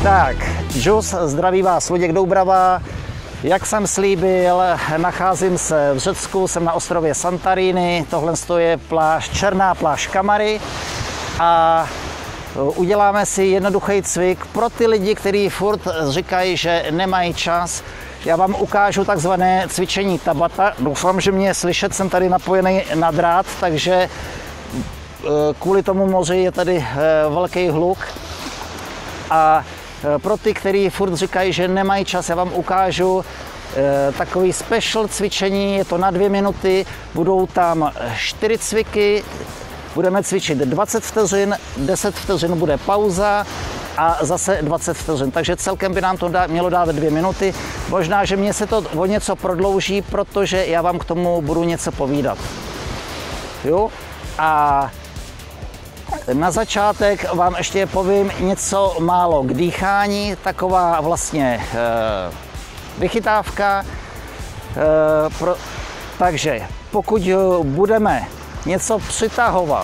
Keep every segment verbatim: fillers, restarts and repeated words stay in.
Tak, Džus, zdraví vás Luděk Doubrava. Jak jsem slíbil, nacházím se v Řecku, jsem na ostrově Santorini, tohle je pláž, černá pláž Kamary a uděláme si jednoduchý cvik pro ty lidi, kteří furt říkají, že nemají čas. Já vám ukážu takzvané cvičení Tabata. Doufám, že mě je slyšet, jsem tady napojený na drát, takže kvůli tomu moři je tady velký hluk. A pro ty, kteří furt říkají, že nemají čas, já vám ukážu takový special cvičení, je to na dvě minuty, budou tam čtyři cviky, budeme cvičit dvacet vteřin, deset vteřin bude pauza a zase dvacet vteřin, takže celkem by nám to dá, mělo dát dvě minuty. Možná, že mě se to o něco prodlouží, protože já vám k tomu budu něco povídat. Jo? A na začátek vám ještě povím něco málo k dýchání, taková vlastně e, vychytávka. E, pro, takže pokud budeme něco přitahovat,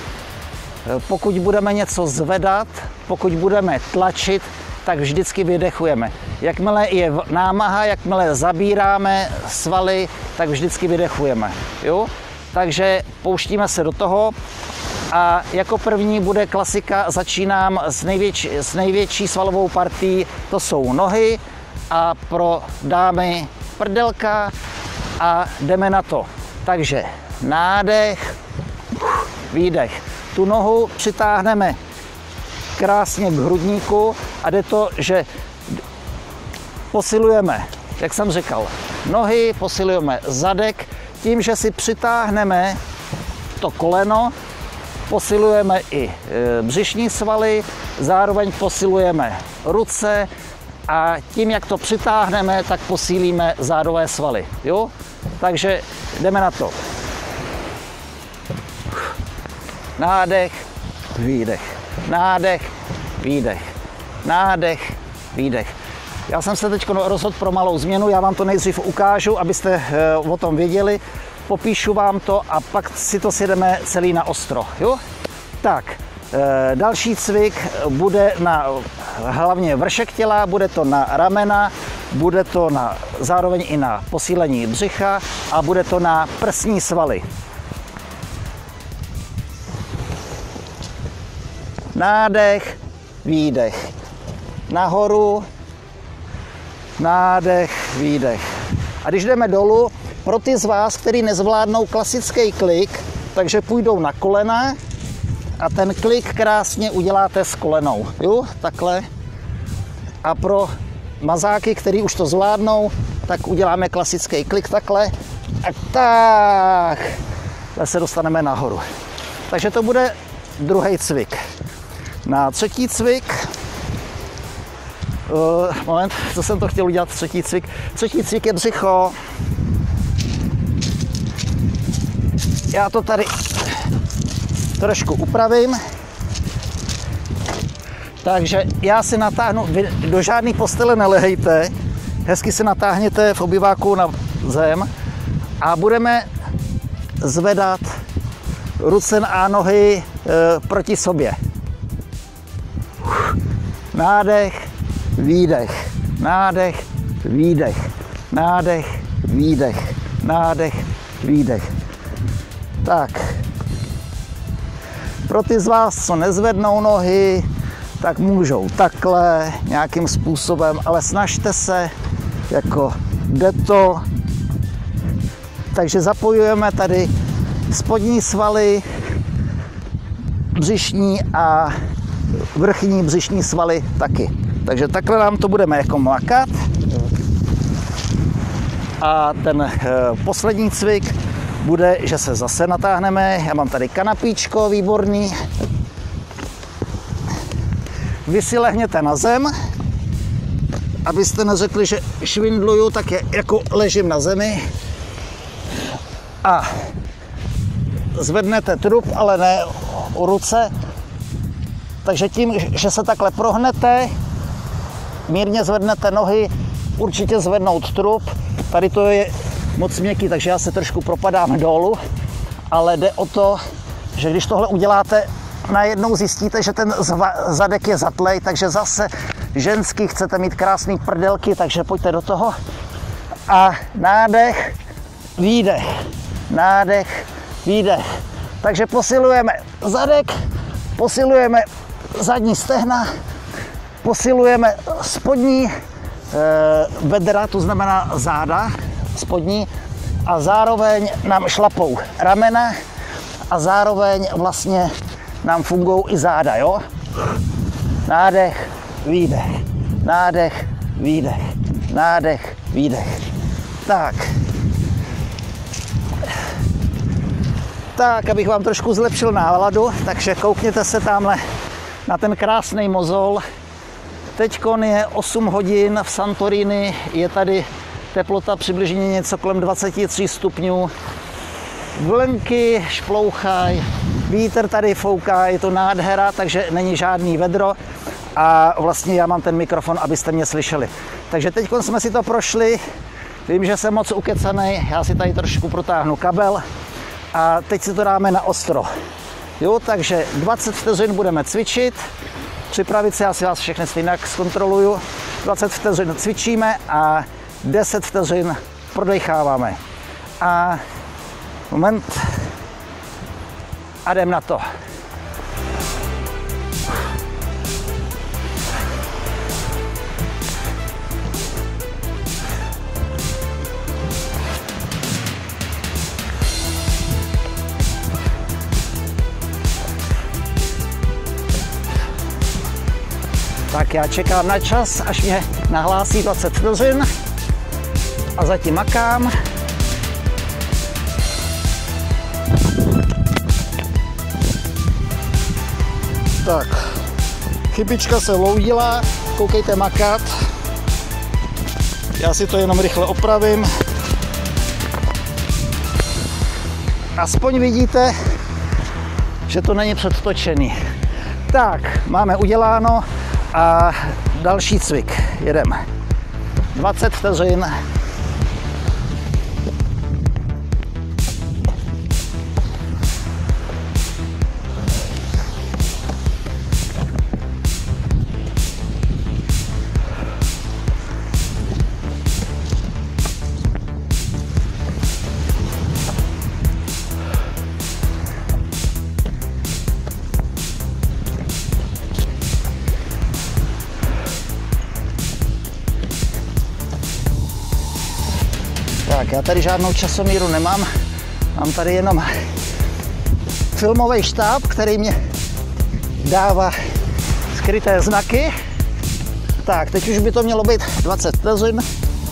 pokud budeme něco zvedat, pokud budeme tlačit, tak vždycky vydechujeme. Jakmile je námaha, jakmile zabíráme svaly, tak vždycky vydechujeme. Jo? Takže pouštíme se do toho. A jako první bude klasika, začínám s největší, s největší svalovou partií, to jsou nohy a pro dámy prdelka a jdeme na to. Takže nádech, výdech. Tu nohu přitáhneme krásně k hrudníku a jde to, že posilujeme, jak jsem říkal, nohy, posilujeme zadek, tím, že si přitáhneme to koleno, posilujeme i břišní svaly, zároveň posilujeme ruce a tím, jak to přitáhneme, tak posílíme zádové svaly. Jo? Takže jdeme na to. Nádech, výdech. Nádech, výdech. Nádech, výdech. Já jsem se teď rozhodl pro malou změnu, já vám to nejdřív ukážu, abyste o tom věděli. Popíšu vám to a pak si to sjedeme celý na ostro. Jo? Tak, e, další cvik bude na hlavně vršek těla, bude to na ramena, bude to na, zároveň i na posílení břicha a bude to na prsní svaly. Nádech, výdech. Nahoru, nádech, výdech. A když jdeme dolů, pro ty z vás, kteří nezvládnou klasický klik, takže půjdou na kolena a ten klik krásně uděláte s kolenou. Jo, takhle. A pro mazáky, kteří už to zvládnou, tak uděláme klasický klik takhle. A tak. A se dostaneme nahoru. Takže to bude druhý cvik. Na třetí cvik. Uh, moment, co jsem to chtěl udělat, třetí cvik. Třetí cvik je břicho. Já to tady trošku upravím. Takže já si natáhnu, vy do žádné postele nelehejte, hezky si natáhněte v obyváku na zem a budeme zvedat ruce a nohy e, proti sobě. Nádech, výdech, nádech, výdech, nádech, výdech, nádech, výdech. Tak, pro ty z vás, co nezvednou nohy, tak můžou takhle, nějakým způsobem, ale snažte se, jako jde to. Takže zapojujeme tady spodní svaly, břišní a vrchní břišní svaly taky. Takže takhle nám to budeme jako mlakat. A ten e, poslední cvik bude, že se zase natáhneme. Já mám tady kanapíčko, výborný. Vy si lehněte na zem, abyste neřekli, že švindluju, tak je, jako ležím na zemi. A zvednete trup, ale ne u ruce. Takže tím, že se takhle prohnete, mírně zvednete nohy, určitě zvednout trup. Tady to je moc měkký, takže já se trošku propadám dolů, ale jde o to, že když tohle uděláte najednou zjistíte, že ten zadek je zatlej, takže zase ženský chcete mít krásný prdelky, takže pojďte do toho. A nádech, výdech, nádech, výdech. Takže posilujeme zadek, posilujeme zadní stehna, posilujeme spodní e, bedra, to znamená záda, spodní, a zároveň nám šlapou ramena a zároveň vlastně nám fungují i záda, jo? Nádech, výdech, nádech, výdech, nádech, výdech. Tak. Tak, abych vám trošku zlepšil náladu, takže koukněte se tamhle na ten krásný mozol. Teďkon je osm hodin v Santorini, je tady teplota přibližně něco kolem dvacet tři stupňů. Vlnky šplouchají, vítr tady fouká, je to nádhera, takže není žádný vedro a vlastně já mám ten mikrofon, abyste mě slyšeli. Takže teď jsme si to prošli, vím, že jsem moc ukecanej, já si tady trošku protáhnu kabel a teď si to dáme na ostro. Jo, takže dvacet vteřin budeme cvičit, připravit se, já si vás všechny stejně zkontroluju, dvacet vteřin cvičíme a deset vteřin prodecháváme. A moment. A jdem na to. Tak já čekám na čas, až mě nahlásí dvacet vteřin a zatím makám. Tak, chybička se loudila, koukejte makat. Já si to jenom rychle opravím. Aspoň vidíte, že to není předtočený. Tak, máme uděláno a další cvik. Jedeme. dvacet vteřin. Tak, já tady žádnou časomíru nemám, mám tady jenom filmový štáb, který mě dává skryté znaky. Tak, teď už by to mělo být dvacet vteřin.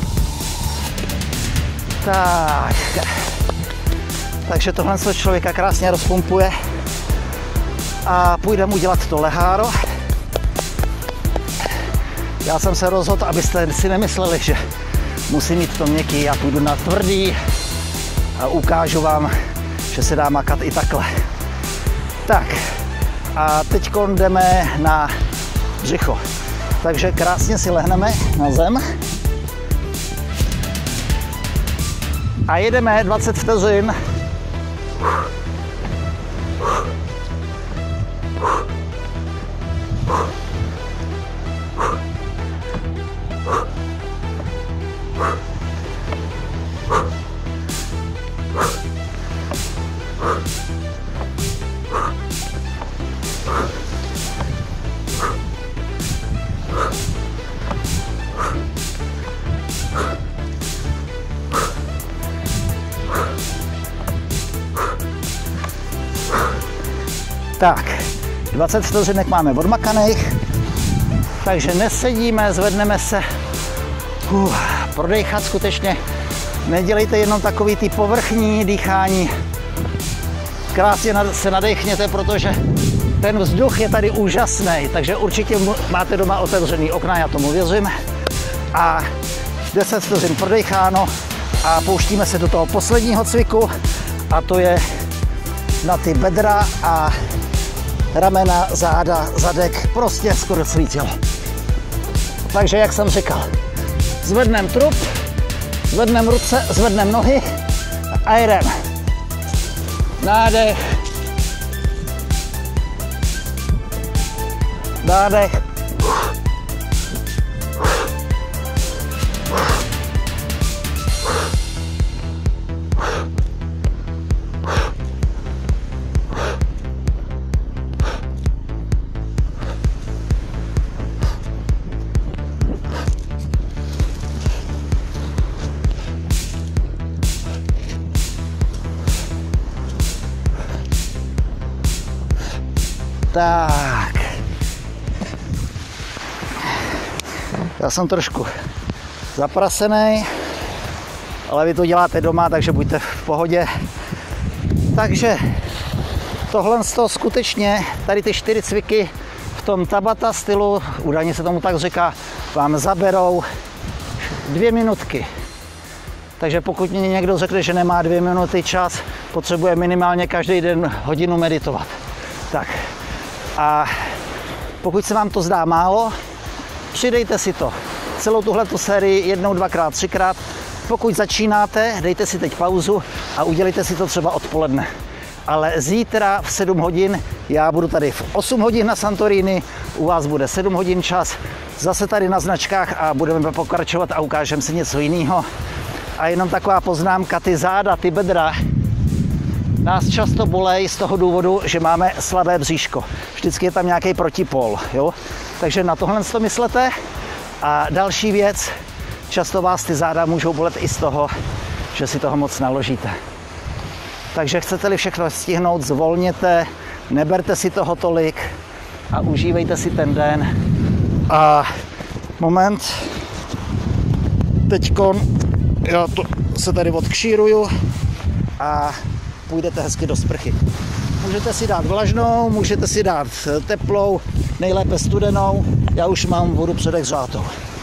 Tak, takže tohle se člověka krásně rozpumpuje a půjdeme udělat to leháro. Já jsem se rozhodl, abyste si nemysleli, že musím mít to měkký, já půjdu na tvrdý a ukážu vám, že se dá makat i takhle. Tak a teď jdeme na břicho. Takže krásně si lehneme na zem a jedeme dvacet vteřin. Tak, dvacet vteřinek máme odmakaných, takže nesedíme, zvedneme se, uh, prodejchat skutečně, nedělejte jenom takový ty povrchní dýchání, krásně se nadechněte, protože ten vzduch je tady úžasný, takže určitě máte doma otevřený okna, já tomu věřím, a deset vteřin prodecháno a pouštíme se do toho posledního cviku a to je na ty bedra a ramena, záda, zadek, prostě skoro celý tělo. Takže jak jsem říkal, zvedneme trup, zvedneme ruce, zvedneme nohy a jedeme. Nádech, Nádech. Tak. Já jsem trošku zaprasený, ale vy to děláte doma, takže buďte v pohodě. Takže tohle z toho skutečně, tady ty čtyři cviky v tom Tabata stylu, údajně se tomu tak říká, vám zaberou dvě minutky. Takže pokud mě někdo řekne, že nemá dvě minuty čas, potřebuje minimálně každý den hodinu meditovat. Tak. A pokud se vám to zdá málo, přidejte si to. Celou tuhletu sérii jednou, dvakrát, třikrát. Pokud začínáte, dejte si teď pauzu a udělejte si to třeba odpoledne. Ale zítra v sedm hodin, já budu tady v osm hodin na Santorini, u vás bude sedm hodin čas, zase tady na značkách a budeme pokračovat a ukážeme si něco jiného. A jenom taková poznámka, ty záda, ty bedra, nás často bolej z toho důvodu, že máme slabé bříško. Vždycky je tam nějaký protipol, jo? Takže na tohle to myslete. A další věc, často vás ty záda můžou bolet i z toho, že si toho moc naložíte. Takže chcete-li všechno stihnout, zvolněte, neberte si toho tolik a užívejte si ten den. A moment, teďkon já to se tady odkšíruju a půjdete hezky do sprchy. Můžete si dát vlažnou, můžete si dát teplou, nejlépe studenou. Já už mám vodu předehřátou.